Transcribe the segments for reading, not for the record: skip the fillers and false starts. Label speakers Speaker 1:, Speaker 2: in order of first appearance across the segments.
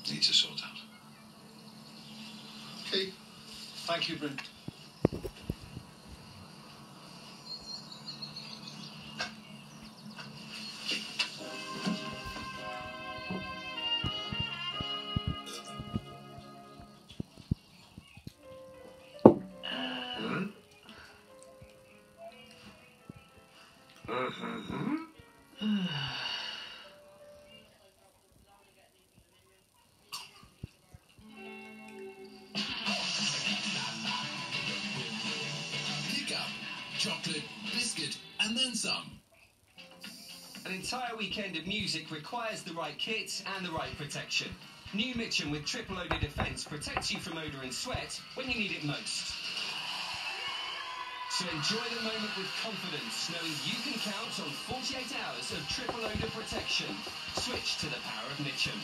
Speaker 1: need to sort out.
Speaker 2: Okay. Thank you, Brent.
Speaker 3: Pick up chocolate, biscuit, and then some.
Speaker 4: An entire weekend of music requires the right kit and the right protection. New Mitchum with triple odor defense protects you from odor and sweat when you need it most. So enjoy the moment with confidence, knowing you can count on 48 hours of triple odor protection. Switch to the power of Mitchum.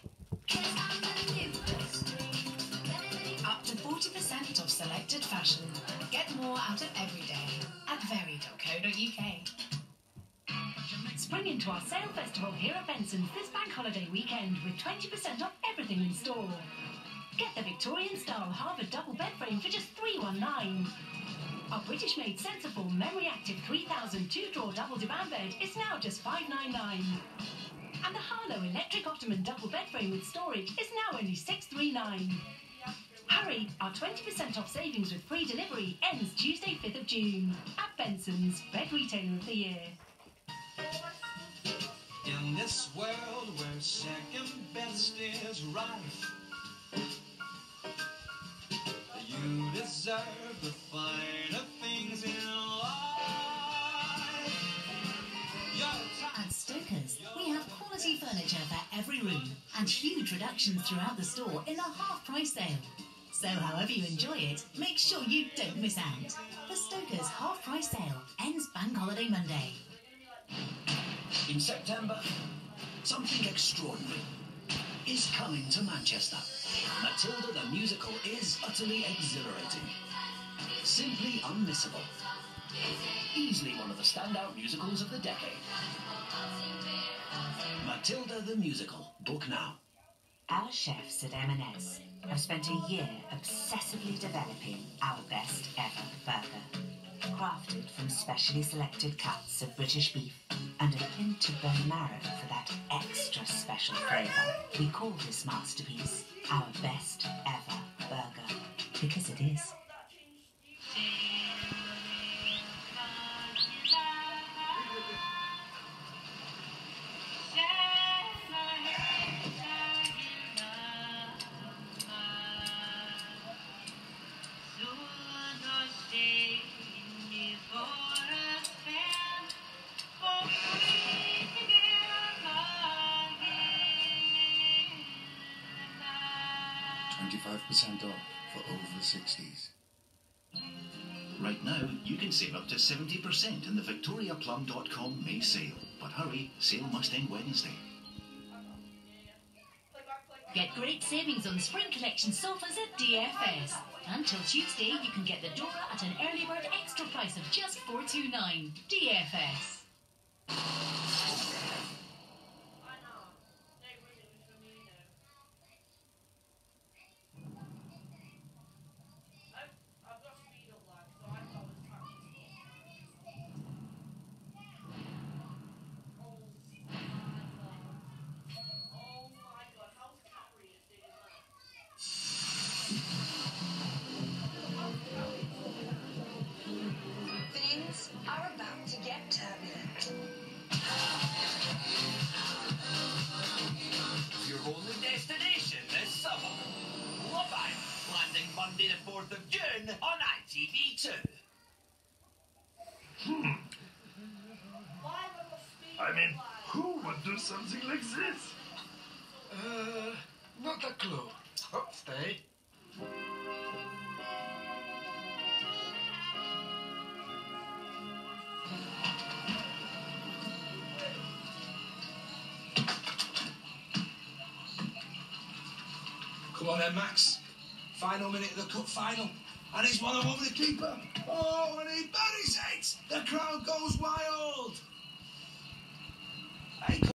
Speaker 5: Up to 40% off selected fashion. Get more out of every day at very.co.uk.
Speaker 6: Spring into our sale festival here at Benson's this bank holiday weekend with 20% off everything in store. Get the Victorian-style Harvard double bed frame for just $319. Our British-made Sensible memory-active 3000 two-drawer double divan bed is now just $599. And the Harlow electric Ottoman double bed frame with storage is now only $639. Hurry, our 20% off savings with free delivery ends Tuesday 5th of June. At Benson's, Bed Retailer of the Year.
Speaker 7: In this world where second best is rife, you deserve the finer things in life.
Speaker 5: At Stoker's, we have quality furniture for every room and huge reductions throughout the store in the half-price sale. So however you enjoy it, make sure you don't miss out. The Stoker's half-price sale ends Bank Holiday Monday.
Speaker 8: In September, something extraordinary is coming to Manchester. Matilda the Musical is utterly exhilarating. Simply unmissable. Easily one of the standout musicals of the decade. Matilda the Musical. Book now.
Speaker 9: Our chefs at M&S have spent a year obsessively developing our best ever burger. Crafted from specially selected cuts of British beef and a hint of bone marrow for that extra special flavour. We call this masterpiece our best ever burger because it is.
Speaker 1: %25 off for over 60s.
Speaker 8: Right now, you can save up to 70% in the VictoriaPlum.com May sale. But hurry, sale must end Wednesday.
Speaker 6: Get great savings on spring collection sofas at DFS. Until Tuesday, you can get the Dora at an early bird extra price of just $429. DFS.
Speaker 10: Things are about to get turbulent.
Speaker 11: Your only destination this summer. Love Island, landing Monday the 4th of June on ITV2.
Speaker 12: I mean, who would do something like this?
Speaker 2: Not a clue. Oh, stay. Come on then, Max. Final minute of the cup final. And he's one over the keeper. Oh, and he buries it! The crowd goes wild! Hey,